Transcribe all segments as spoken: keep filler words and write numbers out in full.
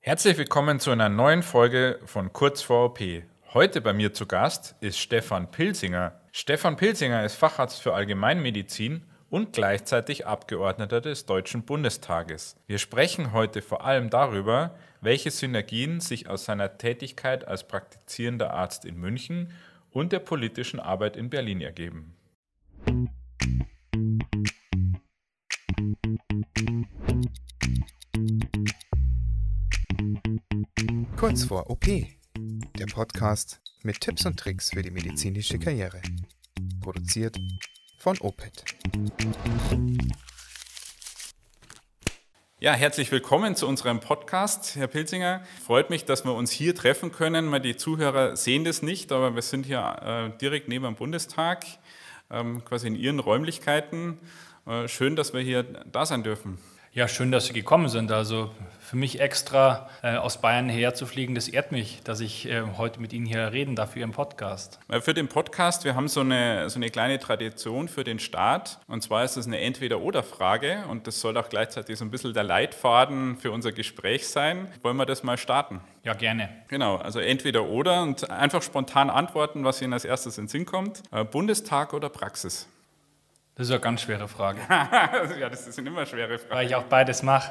Herzlich willkommen zu einer neuen Folge von Kurz vor O P. Heute bei mir zu Gast ist Stefan Pilsinger. Stefan Pilsinger ist Facharzt für Allgemeinmedizin und gleichzeitig Abgeordneter des Deutschen Bundestages. Wir sprechen heute vor allem darüber, welche Synergien sich aus seiner Tätigkeit als praktizierender Arzt in München und der politischen Arbeit in Berlin ergeben. Kurz vor O P, der Podcast mit Tipps und Tricks für die medizinische Karriere. Produziert von O P E T. Ja, herzlich willkommen zu unserem Podcast, Herr Pilsinger. Freut mich, dass wir uns hier treffen können. Die Zuhörer sehen das nicht, aber wir sind hier äh, direkt neben dem Bundestag, ähm, quasi in Ihren Räumlichkeiten. Äh, schön, dass wir hier da sein dürfen. Ja, schön, dass Sie gekommen sind. Also für mich extra äh, aus Bayern herzufliegen, das ehrt mich, dass ich äh, heute mit Ihnen hier reden darf für Ihren Podcast. Für den Podcast, wir haben so eine, so eine kleine Tradition für den Start. Und zwar ist es eine Entweder-Oder-Frage und das soll auch gleichzeitig so ein bisschen der Leitfaden für unser Gespräch sein. Wollen wir das mal starten? Ja, gerne. Genau, also Entweder-Oder und einfach spontan antworten, was Ihnen als erstes in den Sinn kommt. Äh, Bundestag oder Praxis? Das ist eine ganz schwere Frage. Ja, das sind immer schwere Fragen. Weil ich auch beides mache.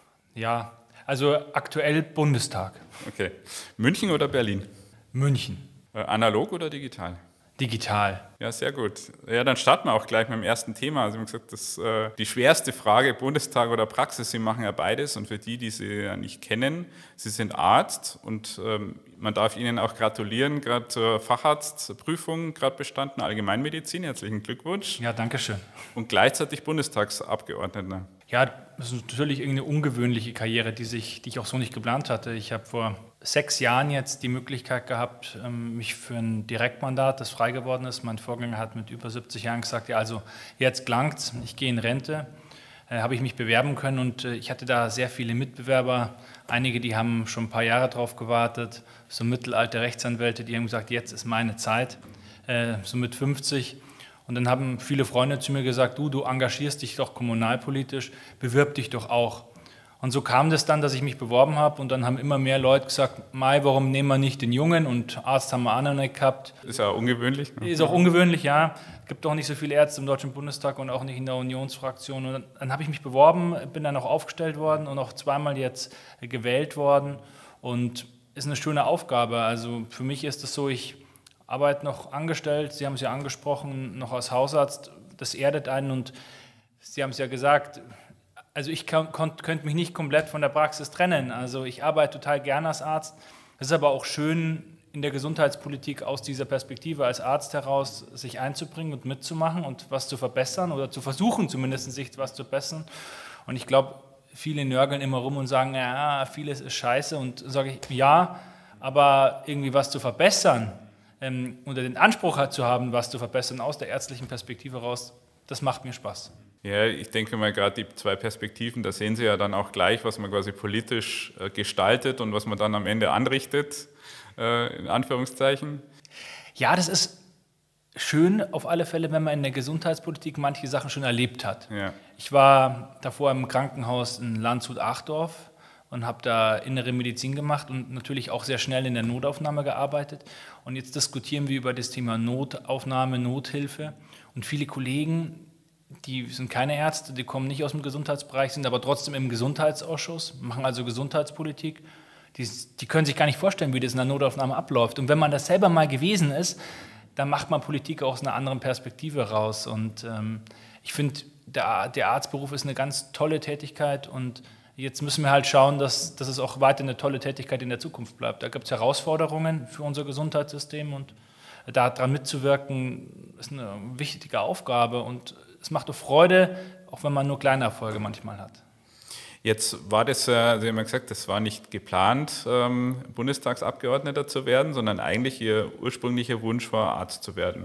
Ja, also aktuell Bundestag. Okay. München oder Berlin? München. Äh, analog oder digital? Digital. Ja, sehr gut. Ja, dann starten wir auch gleich mit dem ersten Thema. Also, Sie haben gesagt, das ist äh, die schwerste Frage, Bundestag oder Praxis. Sie machen ja beides und für die, die Sie ja nicht kennen, Sie sind Arzt und ähm, man darf Ihnen auch gratulieren, gerade zur Facharztprüfung, gerade bestanden, Allgemeinmedizin. Herzlichen Glückwunsch. Ja, danke schön. Und gleichzeitig Bundestagsabgeordneter. Ja, das ist natürlich eine ungewöhnliche Karriere, die, sich, die ich auch so nicht geplant hatte. Ich habe vor sechs Jahren jetzt die Möglichkeit gehabt, mich für ein Direktmandat, das frei geworden ist. Mein Vorgänger hat mit über siebzig Jahren gesagt, ja, also jetzt langt's, ich gehe in Rente. Äh, habe ich mich bewerben können und äh, ich hatte da sehr viele Mitbewerber. Einige, die haben schon ein paar Jahre drauf gewartet, so mittelalte Rechtsanwälte, die haben gesagt, jetzt ist meine Zeit, äh, so mit fünfzig. Und dann haben viele Freunde zu mir gesagt, du, du engagierst dich doch kommunalpolitisch, bewirb dich doch auch. Und so kam das dann, dass ich mich beworben habe und dann haben immer mehr Leute gesagt, Mai, warum nehmen wir nicht den Jungen? Und Arzt haben wir auch noch nicht gehabt. Ist ja ungewöhnlich. Ne? Ist auch ungewöhnlich, ja. Es gibt auch nicht so viele Ärzte im Deutschen Bundestag und auch nicht in der Unionsfraktion. Und dann, dann habe ich mich beworben, bin dann auch aufgestellt worden und auch zweimal jetzt gewählt worden. Und ist eine schöne Aufgabe. Also für mich ist es so, ich arbeite noch angestellt, Sie haben es ja angesprochen, noch als Hausarzt. Das erdet einen und Sie haben es ja gesagt, also ich kann, konnt, könnte mich nicht komplett von der Praxis trennen. Also ich arbeite total gerne als Arzt. Es ist aber auch schön, in der Gesundheitspolitik aus dieser Perspektive als Arzt heraus sich einzubringen und mitzumachen und was zu verbessern oder zu versuchen zumindest sich was zu bessern. Und ich glaube, viele nörgeln immer rum und sagen, ja, vieles ist scheiße. Und sage ich, ja, aber irgendwie was zu verbessern ähm, oder den Anspruch zu haben, was zu verbessern aus der ärztlichen Perspektive heraus, das macht mir Spaß. Ja, ich denke mal, gerade die zwei Perspektiven, da sehen Sie ja dann auch gleich, was man quasi politisch äh, gestaltet und was man dann am Ende anrichtet, äh, in Anführungszeichen. Ja, das ist schön auf alle Fälle, wenn man in der Gesundheitspolitik manche Sachen schon erlebt hat. Ja. Ich war davor im Krankenhaus in Landshut-Achdorf und habe da innere Medizin gemacht und natürlich auch sehr schnell in der Notaufnahme gearbeitet. Und jetzt diskutieren wir über das Thema Notaufnahme, Nothilfe und viele Kollegen, die sind keine Ärzte, die kommen nicht aus dem Gesundheitsbereich, sind aber trotzdem im Gesundheitsausschuss, machen also Gesundheitspolitik. Die, die können sich gar nicht vorstellen, wie das in der Notaufnahme abläuft. Und wenn man das selber mal gewesen ist, dann macht man Politik aus einer anderen Perspektive raus. Und ähm, ich finde, der, der Arztberuf ist eine ganz tolle Tätigkeit und jetzt müssen wir halt schauen, dass, dass es auch weiter eine tolle Tätigkeit in der Zukunft bleibt. Da gibt es Herausforderungen für unser Gesundheitssystem und daran mitzuwirken, ist eine wichtige Aufgabe und es macht doch Freude, auch wenn man nur kleine Erfolge manchmal hat. Jetzt war das, Sie haben ja gesagt, das war nicht geplant, ähm, Bundestagsabgeordneter zu werden, sondern eigentlich Ihr ursprünglicher Wunsch war, Arzt zu werden.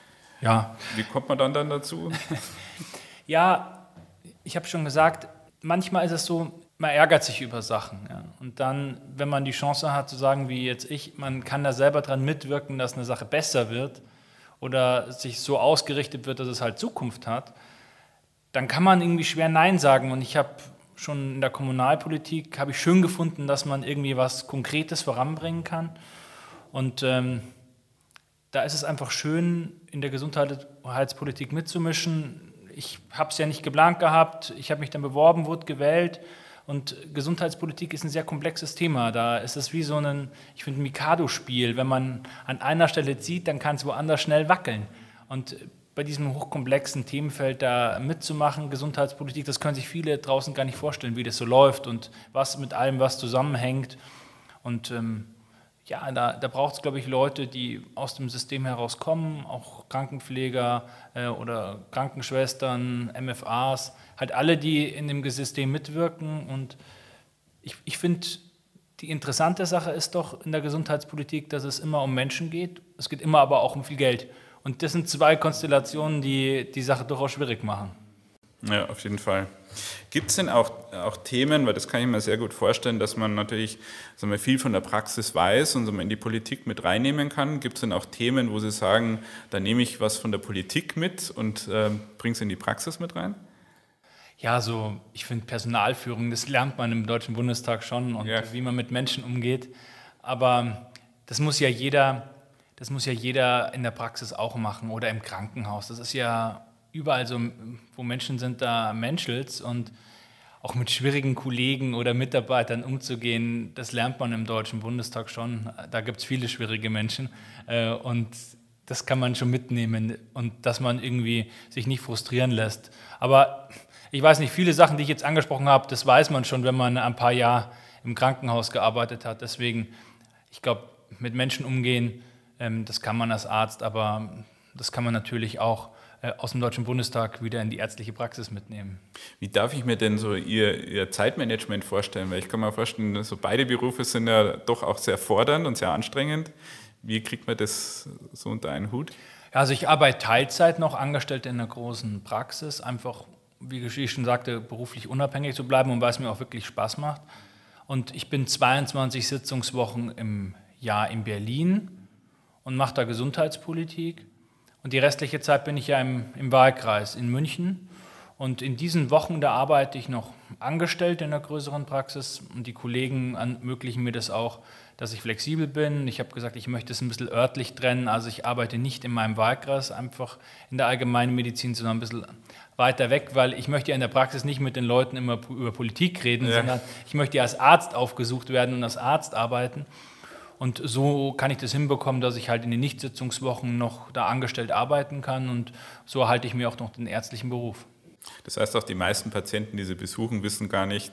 Ja. Wie kommt man dann, dann dazu? Ja, ich habe schon gesagt, manchmal ist es so, man ärgert sich über Sachen. Ja. Und dann, wenn man die Chance hat zu sagen, wie jetzt ich, man kann da selber dran mitwirken, dass eine Sache besser wird oder sich so ausgerichtet wird, dass es halt Zukunft hat, dann kann man irgendwie schwer Nein sagen. Und ich habe schon in der Kommunalpolitik habe ich schön gefunden, dass man irgendwie was Konkretes voranbringen kann. Und ähm, da ist es einfach schön, in der Gesundheitspolitik mitzumischen. Ich habe es ja nicht geplant gehabt, ich habe mich dann beworben, wurde gewählt. Und Gesundheitspolitik ist ein sehr komplexes Thema. Da ist es wie so ein, ich finde, ein Mikado-Spiel. Wenn man an einer Stelle zieht, dann kann es woanders schnell wackeln. Und bei diesem hochkomplexen Themenfeld da mitzumachen, Gesundheitspolitik, das können sich viele draußen gar nicht vorstellen, wie das so läuft und was mit allem, was zusammenhängt. Und ähm, ja, da, da braucht es, glaube ich, Leute, die aus dem System herauskommen, auch Krankenpfleger äh, oder Krankenschwestern, M F As, halt alle, die in dem System mitwirken. Und ich, ich finde, die interessante Sache ist doch in der Gesundheitspolitik, dass es immer um Menschen geht. Es geht immer aber auch um viel Geld. Und das sind zwei Konstellationen, die die Sache durchaus schwierig machen. Ja, auf jeden Fall. Gibt es denn auch, auch Themen, weil das kann ich mir sehr gut vorstellen, dass man natürlich sagen wir, viel von der Praxis weiß und so in die Politik mit reinnehmen kann. Gibt es denn auch Themen, wo Sie sagen, da nehme ich was von der Politik mit und äh, bringe es in die Praxis mit rein? Ja, so ich finde Personalführung, das lernt man im Deutschen Bundestag schon und ja. wie man mit Menschen umgeht. Aber das muss ja jeder, das muss ja jeder in der Praxis auch machen oder im Krankenhaus. Das ist ja überall so, wo Menschen sind, da menschelt's und auch mit schwierigen Kollegen oder Mitarbeitern umzugehen, das lernt man im Deutschen Bundestag schon. Da gibt es viele schwierige Menschen und das kann man schon mitnehmen und dass man irgendwie sich nicht frustrieren lässt. Aber ich weiß nicht, viele Sachen, die ich jetzt angesprochen habe, das weiß man schon, wenn man ein paar Jahre im Krankenhaus gearbeitet hat. Deswegen, ich glaube, mit Menschen umgehen, das kann man als Arzt, aber das kann man natürlich auch aus dem Deutschen Bundestag wieder in die ärztliche Praxis mitnehmen. Wie darf ich mir denn so Ihr, Ihr Zeitmanagement vorstellen? Weil ich kann mir vorstellen, so beide Berufe sind ja doch auch sehr fordernd und sehr anstrengend. Wie kriegt man das so unter einen Hut? Ja, also ich arbeite Teilzeit noch, angestellt in einer großen Praxis, einfach, wie ich schon sagte, beruflich unabhängig zu bleiben und weil es mir auch wirklich Spaß macht. Und ich bin zweiundzwanzig Sitzungswochen im Jahr in Berlin und mache da Gesundheitspolitik. Und die restliche Zeit bin ich ja im, im Wahlkreis in München. Und in diesen Wochen, da arbeite ich noch angestellt in einer größeren Praxis. Und die Kollegen ermöglichen mir das auch, dass ich flexibel bin. Ich habe gesagt, ich möchte es ein bisschen örtlich trennen. Also ich arbeite nicht in meinem Wahlkreis, einfach in der allgemeinen Medizin, sondern ein bisschen weiter weg, weil ich möchte ja in der Praxis nicht mit den Leuten immer über Politik reden, ja. sondern ich möchte ja als Arzt aufgesucht werden und als Arzt arbeiten. Und so kann ich das hinbekommen, dass ich halt in den Nichtsitzungswochen noch da angestellt arbeiten kann und so erhalte ich mir auch noch den ärztlichen Beruf. Das heißt, auch die meisten Patienten, die Sie besuchen, wissen gar nicht,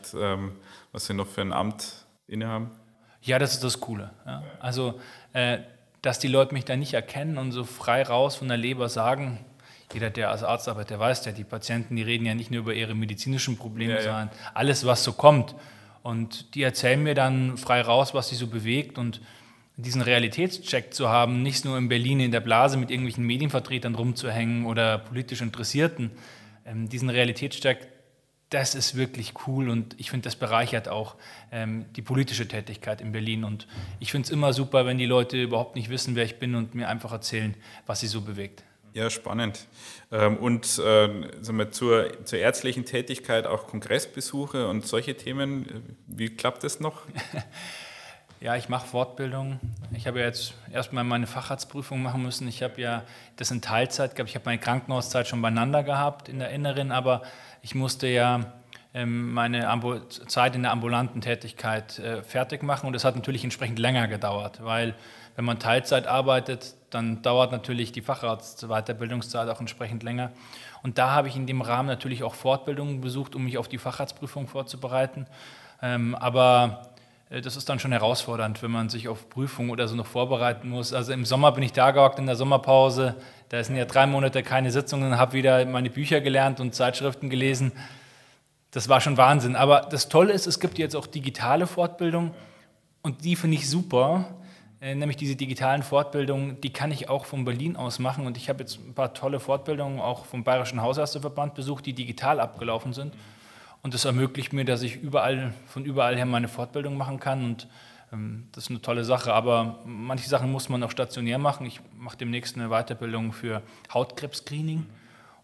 was Sie noch für ein Amt innehaben? Ja, das ist das Coole. Ja. Also, äh, dass die Leute mich da nicht erkennen und so frei raus von der Leber sagen, jeder, der als Arzt arbeitet, der weiß ja, die Patienten, die reden ja nicht nur über ihre medizinischen Probleme, ja, ja. sondern alles, was so kommt. Und die erzählen mir dann frei raus, was sie so bewegt und diesen Realitätscheck zu haben, nicht nur in Berlin in der Blase mit irgendwelchen Medienvertretern rumzuhängen oder politisch Interessierten, ähm, diesen Realitätscheck, das ist wirklich cool und ich finde, das bereichert auch ähm, die politische Tätigkeit in Berlin und ich finde es immer super, wenn die Leute überhaupt nicht wissen, wer ich bin und mir einfach erzählen, was sie so bewegt. Ja, spannend. Und äh, sagen wir, zur, zur ärztlichen Tätigkeit auch Kongressbesuche und solche Themen, wie klappt das noch? Ja, ich mache Fortbildung. Ich habe ja jetzt erstmal meine Facharztprüfung machen müssen. Ich habe ja das in Teilzeit gehabt. Ich habe meine Krankenhauszeit schon beieinander gehabt in der Inneren, aber ich musste ja ähm, meine Ambu- Zeit in der ambulanten Tätigkeit äh, fertig machen und das hat natürlich entsprechend länger gedauert, weil wenn man Teilzeit arbeitet, dann dauert natürlich die Facharzt-Weiterbildungszeit auch entsprechend länger. Und da habe ich in dem Rahmen natürlich auch Fortbildungen besucht, um mich auf die Facharztprüfung vorzubereiten. Ähm, aber äh, das ist dann schon herausfordernd, wenn man sich auf Prüfungen oder so noch vorbereiten muss. Also im Sommer bin ich da gehockt in der Sommerpause, da sind ja drei Monate keine Sitzungen, habe wieder meine Bücher gelernt und Zeitschriften gelesen. Das war schon Wahnsinn. Aber das Tolle ist, es gibt jetzt auch digitale Fortbildung und die finde ich super. Nämlich diese digitalen Fortbildungen, die kann ich auch von Berlin aus machen. Und ich habe jetzt ein paar tolle Fortbildungen auch vom Bayerischen Hausärzteverband besucht, die digital abgelaufen sind. Und das ermöglicht mir, dass ich überall, von überall her meine Fortbildung machen kann. Und ähm, das ist eine tolle Sache. Aber manche Sachen muss man auch stationär machen. Ich mache demnächst eine Weiterbildung für Hautkrebs-Screening.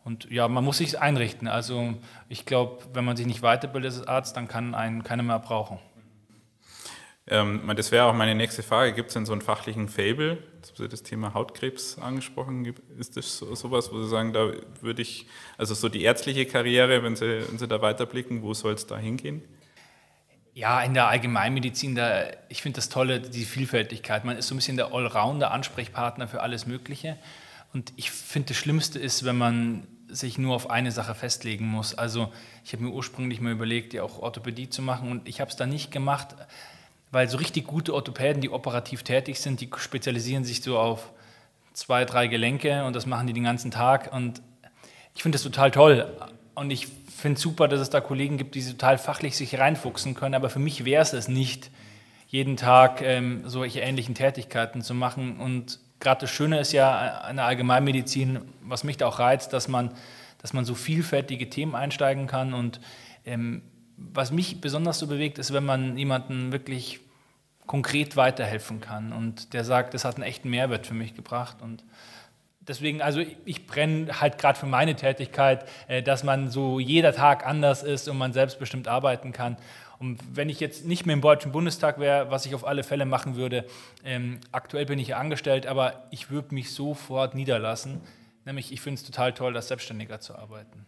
Und ja, man muss sich einrichten. Also ich glaube, wenn man sich nicht weiterbildet als Arzt, dann kann einen keiner mehr brauchen. Ähm, das wäre auch meine nächste Frage. Gibt es denn so einen fachlichen Faible? Jetzt haben Sie das Thema Hautkrebs angesprochen. Ist das so, sowas, wo Sie sagen, da würde ich, also so die ärztliche Karriere, wenn Sie, wenn Sie da weiterblicken, wo soll es da hingehen? Ja, in der Allgemeinmedizin, da, ich finde das Tolle, die Vielfältigkeit. Man ist so ein bisschen der Allrounder, Ansprechpartner für alles Mögliche. Und ich finde, das Schlimmste ist, wenn man sich nur auf eine Sache festlegen muss. Also ich habe mir ursprünglich mal überlegt, ja auch Orthopädie zu machen und ich habe es dann nicht gemacht, weil so richtig gute Orthopäden, die operativ tätig sind, die spezialisieren sich so auf zwei, drei Gelenke und das machen die den ganzen Tag. Und ich finde das total toll. Und ich finde es super, dass es da Kollegen gibt, die total fachlich sich reinfuchsen können. Aber für mich wäre es es nicht, jeden Tag ähm, solche ähnlichen Tätigkeiten zu machen. Und gerade das Schöne ist ja an der Allgemeinmedizin, was mich da auch reizt, dass man, dass man so vielfältige Themen einsteigen kann. Und ähm, was mich besonders so bewegt, ist, wenn man jemandem wirklich konkret weiterhelfen kann und der sagt, das hat einen echten Mehrwert für mich gebracht. Und deswegen, also ich brenne halt gerade für meine Tätigkeit, dass man so jeder Tag anders ist und man selbstbestimmt arbeiten kann. Und wenn ich jetzt nicht mehr im Deutschen Bundestag wäre, was ich auf alle Fälle machen würde, ähm, aktuell bin ich ja angestellt, aber ich würde mich sofort niederlassen. Nämlich, ich finde es total toll, als Selbstständiger zu arbeiten.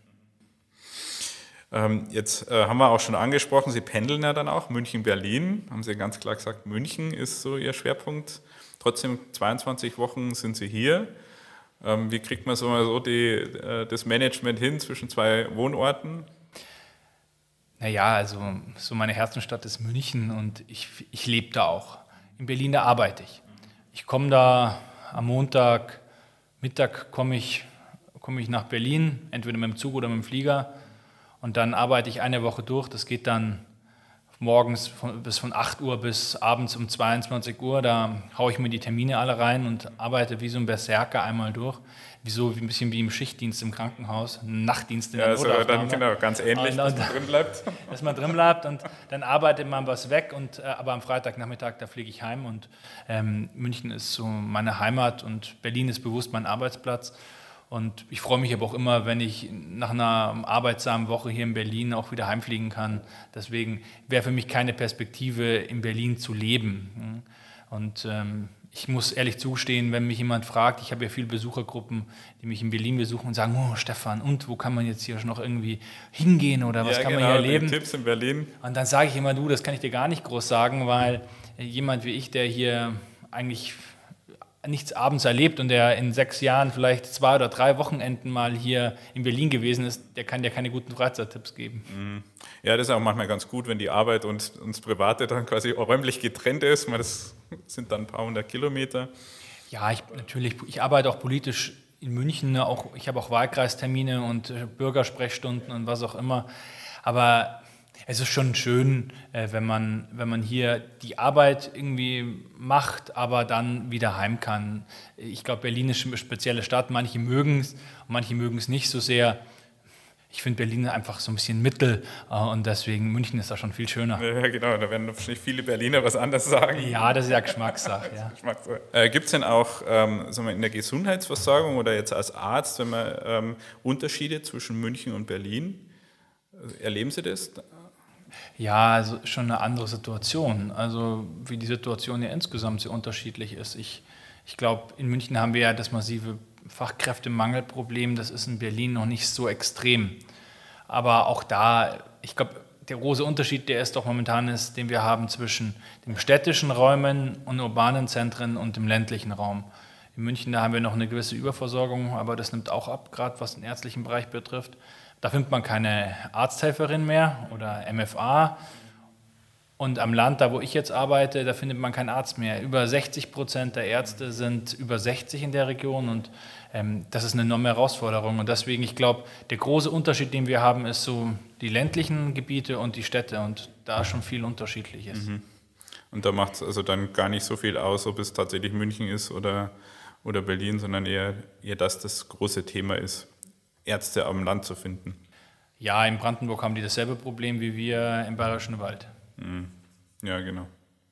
Ähm, jetzt äh, haben wir auch schon angesprochen, Sie pendeln ja dann auch, München-Berlin, haben Sie ganz klar gesagt, München ist so Ihr Schwerpunkt. Trotzdem, zweiundzwanzig Wochen sind Sie hier. Ähm, wie kriegt man so, mal so die, äh, das Management hin zwischen zwei Wohnorten? Naja, also so meine Herzenstadt ist München und ich, ich lebe da auch. In Berlin, da arbeite ich. Ich komme da am Montag, Mittag komme ich, komme ich nach Berlin, entweder mit dem Zug oder mit dem Flieger. Und dann arbeite ich eine Woche durch. Das geht dann morgens von, bis von acht Uhr bis abends um zweiundzwanzig Uhr. Da haue ich mir die Termine alle rein und arbeite wie so ein Berserker einmal durch. Wie so wie ein bisschen wie im Schichtdienst im Krankenhaus, ein Nachtdienst in der ja, also Notaufnahme. dann genau, ganz ähnlich, und, dass und, man drin bleibt. Dass man drin bleibt und dann arbeitet man was weg. Und, äh, aber am Freitagnachmittag, da fliege ich heim. Und ähm, München ist so meine Heimat und Berlin ist bewusst mein Arbeitsplatz. Und ich freue mich aber auch immer, wenn ich nach einer arbeitsamen Woche hier in Berlin auch wieder heimfliegen kann. Deswegen wäre für mich keine Perspektive, in Berlin zu leben. Und ähm, ich muss ehrlich zugestehen, wenn mich jemand fragt, ich habe ja viele Besuchergruppen, die mich in Berlin besuchen und sagen, oh Stefan, und wo kann man jetzt hier noch irgendwie hingehen oder was ja, kann genau, man hier erleben? Tipps in Berlin. Und dann sage ich immer, du, das kann ich dir gar nicht groß sagen, weil jemand wie ich, der hier eigentlich nichts abends erlebt und der in sechs Jahren vielleicht zwei oder drei Wochenenden mal hier in Berlin gewesen ist, der kann dir keine guten Freizeittipps geben. Ja, das ist auch manchmal ganz gut, wenn die Arbeit und, und das Private dann quasi räumlich getrennt ist. Das sind dann ein paar hundert Kilometer. Ja, ich, natürlich. Ich arbeite auch politisch in München. Auch, ich habe auch Wahlkreistermine und Bürgersprechstunden und was auch immer. Aber es ist schon schön, wenn man, wenn man hier die Arbeit irgendwie macht, aber dann wieder heim kann. Ich glaube, Berlin ist eine spezielle Stadt. Manche mögen es, manche mögen es nicht so sehr. Ich finde Berlin einfach so ein bisschen Mittel und deswegen München ist da schon viel schöner. Ja, genau, da werden wahrscheinlich viele Berliner was anderes sagen. Ja, das ist ja Geschmackssache. Ja. Geschmackssache. Äh, Gibt es denn auch ähm, sagen wir, in der Gesundheitsversorgung oder jetzt als Arzt, wenn man ähm, Unterschiede zwischen München und Berlin? Erleben Sie das? Ja, also schon eine andere Situation. Also wie die Situation ja insgesamt sehr unterschiedlich ist. Ich, ich glaube, in München haben wir ja das massive Fachkräftemangelproblem. Das ist in Berlin noch nicht so extrem. Aber auch da, ich glaube, der große Unterschied, der ist doch momentan ist, den wir haben zwischen den städtischen Räumen und urbanen Zentren und dem ländlichen Raum. In München, da haben wir noch eine gewisse Überversorgung, aber das nimmt auch ab, gerade was den ärztlichen Bereich betrifft. Da findet man keine Arzthelferin mehr oder M F A. Und am Land, da wo ich jetzt arbeite, da findet man keinen Arzt mehr. Über sechzig Prozent der Ärzte sind über sechzig in der Region und ähm, das ist eine enorme Herausforderung. Und deswegen, ich glaube, der große Unterschied, den wir haben, ist so die ländlichen Gebiete und die Städte und da schon viel unterschiedlich ist. Mhm. Und da macht es also dann gar nicht so viel aus, ob es tatsächlich München ist oder, oder Berlin, sondern eher, eher, dass das große Thema ist, Ärzte am Land zu finden. Ja, in Brandenburg haben die dasselbe Problem wie wir im Bayerischen Wald. Ja, genau.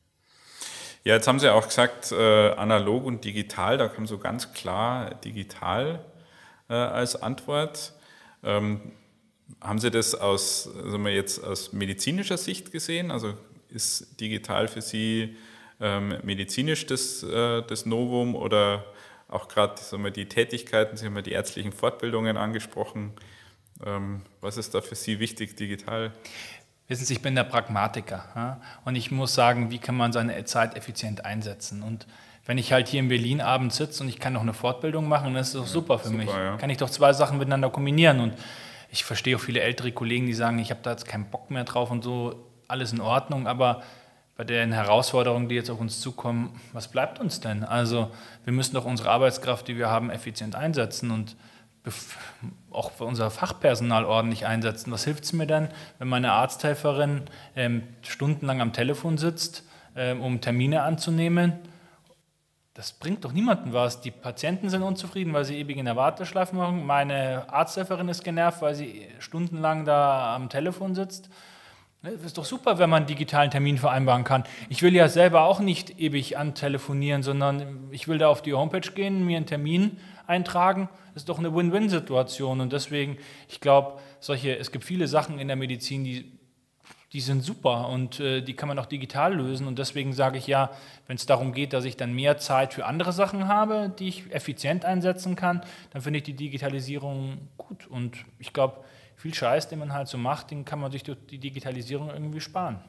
Ja, jetzt haben Sie auch gesagt, äh, analog und digital, da kam so ganz klar digital äh, als Antwort. Ähm, haben Sie das aus, also mal jetzt aus medizinischer Sicht gesehen? Also ist digital für Sie ähm, medizinisch das, äh, das Novum oder auch gerade die Tätigkeiten, Sie haben ja die ärztlichen Fortbildungen angesprochen. Ähm, was ist da für Sie wichtig digital? Wissen Sie, ich bin der Pragmatiker, ja? Und ich muss sagen, wie kann man seine Zeit effizient einsetzen? Und wenn ich halt hier in Berlin abends sitze und ich kann noch eine Fortbildung machen, dann ist das doch super ja, für super, mich. Ja. Kann ich doch zwei Sachen miteinander kombinieren. Und ich verstehe auch viele ältere Kollegen, die sagen, ich habe da jetzt keinen Bock mehr drauf und so, alles in Ordnung, aber bei den Herausforderungen, die jetzt auf uns zukommen, was bleibt uns denn? Also wir müssen doch unsere Arbeitskraft, die wir haben, effizient einsetzen und auch unser Fachpersonal ordentlich einsetzen. Was hilft es mir denn, wenn meine Arzthelferin ähm, stundenlang am Telefon sitzt, ähm, um Termine anzunehmen? Das bringt doch niemandem was. Die Patienten sind unzufrieden, weil sie ewig in der Warteschleife machen. Meine Arzthelferin ist genervt, weil sie stundenlang da am Telefon sitzt. Es ist doch super, wenn man einen digitalen Termin vereinbaren kann. Ich will ja selber auch nicht ewig antelefonieren, sondern ich will da auf die Homepage gehen, mir einen Termin eintragen. Das ist doch eine Win-Win-Situation. Und deswegen, ich glaube, solche, es gibt viele Sachen in der Medizin, die, die sind super und äh, die kann man auch digital lösen. Und deswegen sage ich ja, wenn es darum geht, dass ich dann mehr Zeit für andere Sachen habe, die ich effizient einsetzen kann, dann finde ich die Digitalisierung gut. Und ich glaube, viel Scheiß, den man halt so macht, den kann man durch die Digitalisierung irgendwie sparen.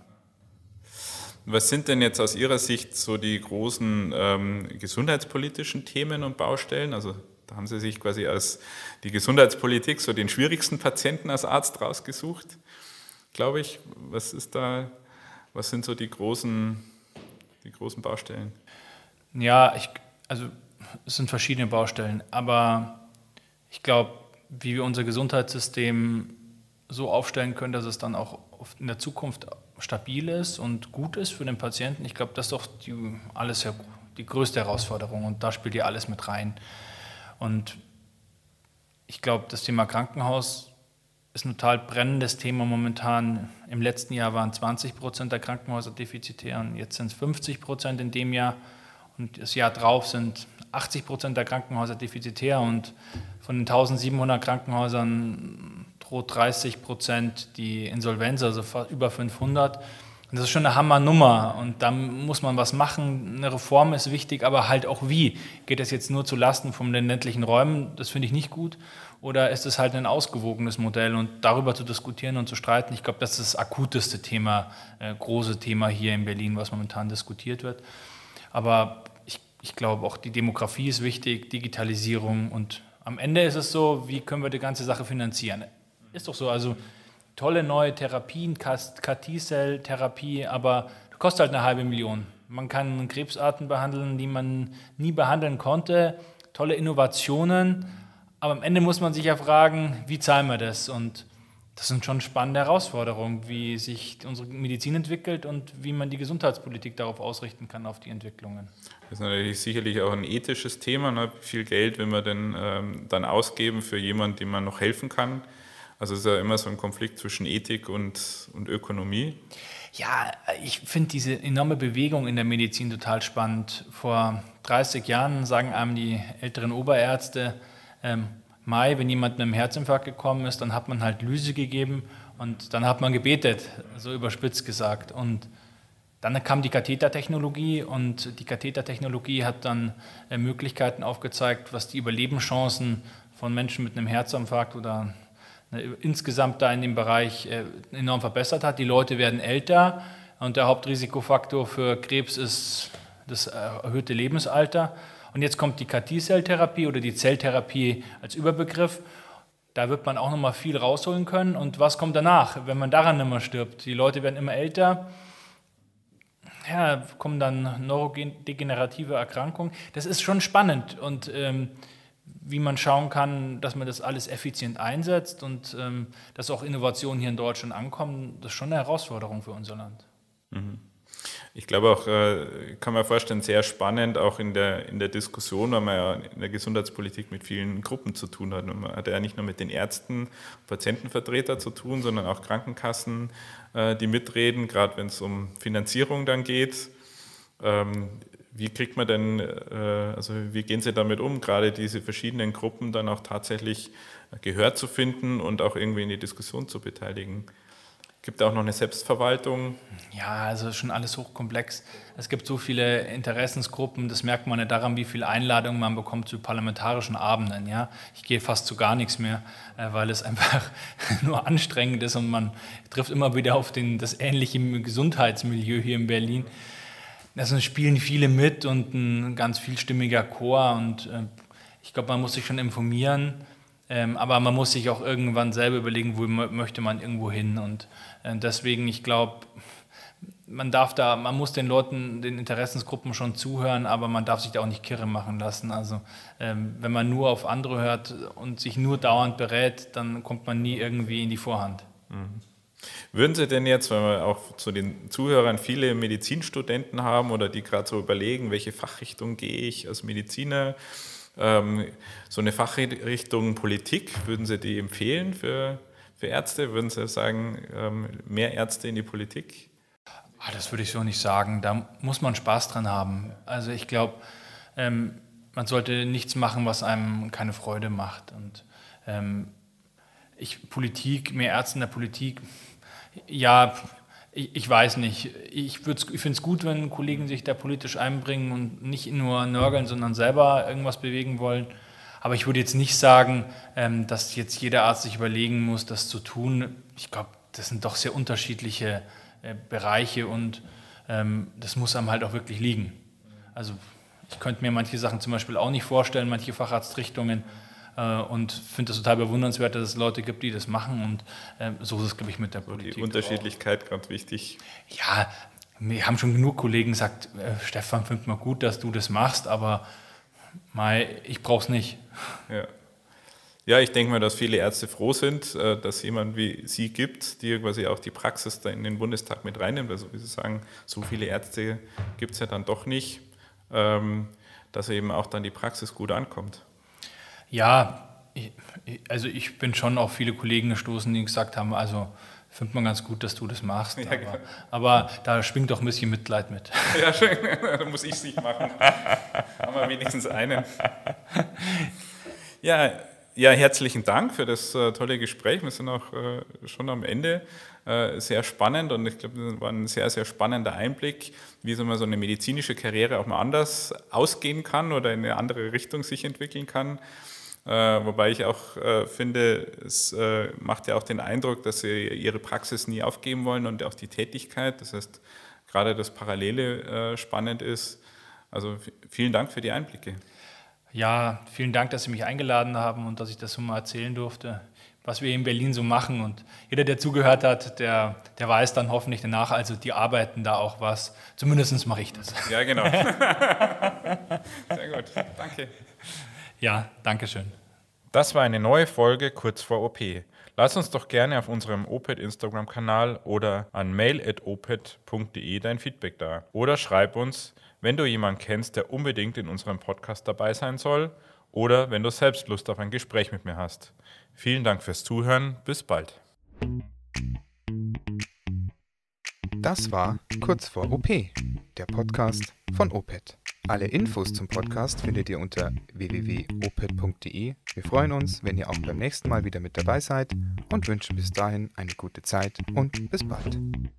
Was sind denn jetzt aus Ihrer Sicht so die großen ähm, gesundheitspolitischen Themen und Baustellen? Also da haben Sie sich quasi als die Gesundheitspolitik so den schwierigsten Patienten als Arzt rausgesucht, glaube ich. Was ist da, was sind so die großen, die großen Baustellen? Ja, ich, also es sind verschiedene Baustellen, aber ich glaube, wie wir unser Gesundheitssystem so aufstellen können, dass es dann auch in der Zukunft stabil ist und gut ist für den Patienten. Ich glaube, das ist doch die, alles ja, die größte Herausforderung und da spielt ja alles mit rein. Und ich glaube, das Thema Krankenhaus ist ein total brennendes Thema momentan. Im letzten Jahr waren zwanzig Prozent der Krankenhäuser defizitär und jetzt sind es fünfzig Prozent in dem Jahr. Und das Jahr drauf sind achtzig Prozent der Krankenhäuser defizitär und von den eintausendsiebenhundert Krankenhäusern droht dreißig Prozent die Insolvenz, also über fünfhundert. Und das ist schon eine Hammernummer und da muss man was machen. Eine Reform ist wichtig, aber halt auch wie. Geht das jetzt nur zu Lasten von den ländlichen Räumen? Das finde ich nicht gut. Oder ist es halt ein ausgewogenes Modell? Und darüber zu diskutieren und zu streiten, ich glaube, das ist das akuteste Thema, äh, große Thema hier in Berlin, was momentan diskutiert wird. Aber ich, ich glaube, auch die Demografie ist wichtig, Digitalisierung und am Ende ist es so, wie können wir die ganze Sache finanzieren? Ist doch so, also tolle neue Therapien, K T-Cell-Therapie, aber das kostet halt eine halbe Million. Man kann Krebsarten behandeln, die man nie behandeln konnte, tolle Innovationen, aber am Ende muss man sich ja fragen, wie zahlen wir das? Und das sind schon spannende Herausforderungen, wie sich unsere Medizin entwickelt und wie man die Gesundheitspolitik darauf ausrichten kann, auf die Entwicklungen. Das ist natürlich sicherlich auch ein ethisches Thema. Ne? Wie viel Geld will man denn ähm, dann ausgeben für jemanden, dem man noch helfen kann? Also es ist ja immer so ein Konflikt zwischen Ethik und, und Ökonomie. Ja, ich finde diese enorme Bewegung in der Medizin total spannend. Vor dreißig Jahren sagen einem die älteren Oberärzte, ähm, Mai, wenn jemand mit einem Herzinfarkt gekommen ist, dann hat man halt Lyse gegeben und dann hat man gebetet, so überspitzt gesagt. Und dann kam die Kathetertechnologie und die Kathetertechnologie hat dann äh, Möglichkeiten aufgezeigt, was die Überlebenschancen von Menschen mit einem Herzinfarkt oder äh, insgesamt da in dem Bereich äh, enorm verbessert hat. Die Leute werden älter und der Hauptrisikofaktor für Krebs ist das erhöhte Lebensalter. Und jetzt kommt die K T-Cell-Therapie oder die Zelltherapie als Überbegriff. Da wird man auch nochmal viel rausholen können. Und was kommt danach, wenn man daran nicht mehr stirbt? Die Leute werden immer älter, ja, kommen dann neurodegenerative Erkrankungen. Das ist schon spannend und ähm, wie man schauen kann, dass man das alles effizient einsetzt und ähm, dass auch Innovationen hier in Deutschland ankommen, das ist schon eine Herausforderung für unser Land. Mhm. Ich glaube auch, kann man vorstellen, sehr spannend auch in der, in der Diskussion, weil man ja in der Gesundheitspolitik mit vielen Gruppen zu tun hat. Und man hat ja nicht nur mit den Ärzten, Patientenvertretern zu tun, sondern auch Krankenkassen, die mitreden, gerade wenn es um Finanzierung dann geht. Wie kriegt man denn, also wie gehen Sie damit um, gerade diese verschiedenen Gruppen dann auch tatsächlich Gehör zu finden und auch irgendwie in die Diskussion zu beteiligen? Gibt es auch noch eine Selbstverwaltung? Ja, also schon alles hochkomplex. Es gibt so viele Interessensgruppen, das merkt man ja daran, wie viele Einladungen man bekommt zu parlamentarischen Abenden. Ja? Ich gehe fast zu gar nichts mehr, weil es einfach nur anstrengend ist und man trifft immer wieder auf den, das ähnliche Gesundheitsmilieu hier in Berlin. Also spielen viele mit und ein ganz vielstimmiger Chor und äh, ich glaube, man muss sich schon informieren, ähm, aber man muss sich auch irgendwann selber überlegen, wo möchte man irgendwo hin und äh, deswegen, ich glaube, man darf da, man muss den Leuten, den Interessensgruppen schon zuhören, aber man darf sich da auch nicht kirre machen lassen. Also ähm, wenn man nur auf andere hört und sich nur dauernd berät, dann kommt man nie irgendwie in die Vorhand. Mhm. Würden Sie denn jetzt, weil wir auch zu den Zuhörern viele Medizinstudenten haben oder die gerade so überlegen, welche Fachrichtung gehe ich als Mediziner, ähm, so eine Fachrichtung Politik, würden Sie die empfehlen für, für Ärzte? Würden Sie sagen, ähm, mehr Ärzte in die Politik? Ah, das würde ich so nicht sagen. Da muss man Spaß dran haben. Also ich glaube, ähm, man sollte nichts machen, was einem keine Freude macht. Und ähm, ich, Politik, mehr Ärzte in der Politik, ja, ich, ich weiß nicht. Ich, ich finde es gut, wenn Kollegen sich da politisch einbringen und nicht nur nörgeln, sondern selber irgendwas bewegen wollen. Aber ich würde jetzt nicht sagen, ähm, dass jetzt jeder Arzt sich überlegen muss, das zu tun. Ich glaube, das sind doch sehr unterschiedliche äh, Bereiche und ähm, das muss einem halt auch wirklich liegen. Also ich könnte mir manche Sachen zum Beispiel auch nicht vorstellen, manche Facharztrichtungen. Und finde es total bewundernswert, dass es Leute gibt, die das machen. Und äh, so ist es, glaube ich, mit der Politik. Die Unterschiedlichkeit gerade wichtig. Ja, wir haben schon genug Kollegen gesagt, äh, Stefan, findet man gut, dass du das machst, aber mei, ich brauche es nicht. Ja. ja, ich denke mal, dass viele Ärzte froh sind, äh, dass es jemand wie Sie gibt, die quasi auch die Praxis da in den Bundestag mit reinnimmt. Also wie Sie sagen, so viele Ärzte gibt es ja dann doch nicht, ähm, dass eben auch dann die Praxis gut ankommt. Ja, ich, also ich bin schon auf viele Kollegen gestoßen, die gesagt haben, also findet man ganz gut, dass du das machst, ja, aber, aber da schwingt doch ein bisschen Mitleid mit. Ja, schön, da muss ich es nicht machen. Haben wir wenigstens einen. Ja, ja, herzlichen Dank für das äh, tolle Gespräch. Wir sind auch äh, schon am Ende. Äh, sehr spannend und ich glaube, das war ein sehr, sehr spannender Einblick, wie so, mal so eine medizinische Karriere auch mal anders ausgehen kann oder in eine andere Richtung sich entwickeln kann. Äh, wobei ich auch äh, finde, es äh, macht ja auch den Eindruck, dass Sie Ihre Praxis nie aufgeben wollen und auch die Tätigkeit. Das heißt, gerade das Parallele äh, spannend ist. Also v- vielen Dank für die Einblicke. Ja, vielen Dank, dass Sie mich eingeladen haben und dass ich das so mal erzählen durfte, was wir in Berlin so machen. Und jeder, der zugehört hat, der, der weiß dann hoffentlich danach, also die arbeiten da auch was. Zumindest mache ich das. Ja, genau. Sehr gut, danke. Ja, danke schön. Das war eine neue Folge kurz vor O P. Lass uns doch gerne auf unserem O P E D Instagram-Kanal oder an mail at oped punkt de dein Feedback da. Oder schreib uns, wenn du jemanden kennst, der unbedingt in unserem Podcast dabei sein soll oder wenn du selbst Lust auf ein Gespräch mit mir hast. Vielen Dank fürs Zuhören. Bis bald. Das war Kurz vor O P, der Podcast von O P E D. Alle Infos zum Podcast findet ihr unter w w w punkt oped punkt de. Wir freuen uns, wenn ihr auch beim nächsten Mal wieder mit dabei seid und wünschen bis dahin eine gute Zeit und bis bald.